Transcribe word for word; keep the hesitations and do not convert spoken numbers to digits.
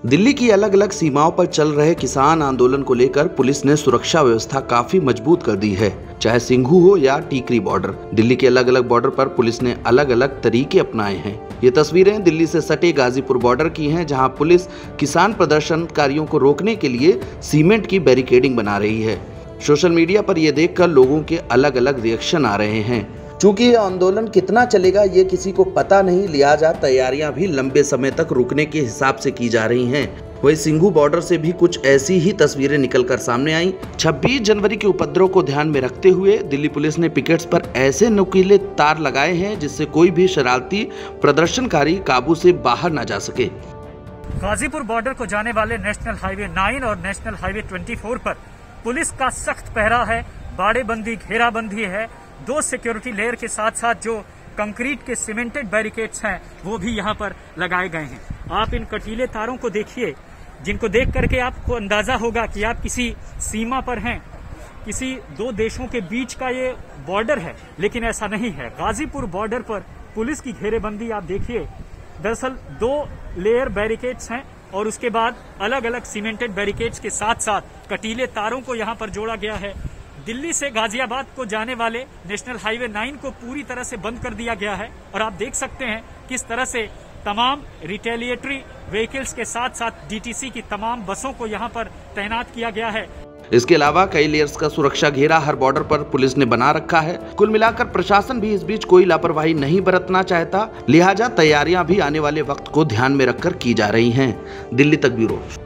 दिल्ली की अलग अलग सीमाओं पर चल रहे किसान आंदोलन को लेकर पुलिस ने सुरक्षा व्यवस्था काफी मजबूत कर दी है। चाहे सिंघू हो या टीकरी बॉर्डर, दिल्ली के अलग अलग बॉर्डर पर पुलिस ने अलग अलग तरीके अपनाए हैं। ये तस्वीरें दिल्ली से सटे गाजीपुर बॉर्डर की हैं, जहां पुलिस किसान प्रदर्शनकारियों को रोकने के लिए सीमेंट की बैरिकेडिंग बना रही है। सोशल मीडिया पर यह देखकर लोगों के अलग अलग रिएक्शन आ रहे हैं। चूंकि ये आंदोलन कितना चलेगा ये किसी को पता नहीं, लिहाजा तैयारियां भी लंबे समय तक रुकने के हिसाब से की जा रही हैं। वही सिंघू बॉर्डर से भी कुछ ऐसी ही तस्वीरें निकलकर सामने आई। छब्बीस जनवरी के उपद्रव को ध्यान में रखते हुए दिल्ली पुलिस ने पिकेट्स पर ऐसे नुकीले तार लगाए हैं जिससे कोई भी शरारती प्रदर्शनकारी काबू से बाहर न जा सके। गाजीपुर बॉर्डर को जाने वाले नेशनल हाईवे नाइन और नेशनल हाईवे चौबीस पर पुलिस का सख्त पहरा है, बाड़ेबंदी, घेराबंदी है। दो सिक्योरिटी लेयर के साथ साथ जो कंक्रीट के सीमेंटेड बैरिकेड्स हैं वो भी यहाँ पर लगाए गए हैं। आप इन कटीले तारों को देखिए, जिनको देख करके आपको अंदाजा होगा कि आप किसी सीमा पर हैं, किसी दो देशों के बीच का ये बॉर्डर है, लेकिन ऐसा नहीं है। गाजीपुर बॉर्डर पर पुलिस की घेरेबंदी आप देखिए। दरअसल दो लेयर बैरिकेड्स हैं और उसके बाद अलग अलग सीमेंटेड बैरिकेड्स के साथ साथ कटीले तारों को यहाँ पर जोड़ा गया है। दिल्ली से गाजियाबाद को जाने वाले नेशनल हाईवे नाइन को पूरी तरह से बंद कर दिया गया है और आप देख सकते हैं किस तरह से तमाम रिटेलिएटरी व्हीकल्स के साथ साथ डीटीसी की तमाम बसों को यहां पर तैनात किया गया है। इसके अलावा कई लेयर्स का सुरक्षा घेरा हर बॉर्डर पर पुलिस ने बना रखा है। कुल मिलाकर प्रशासन भी इस बीच कोई लापरवाही नहीं बरतना चाहता, लिहाजा तैयारियां भी आने वाले वक्त को ध्यान में रखकर की जा रही हैं। दिल्ली तक ब्यूरो।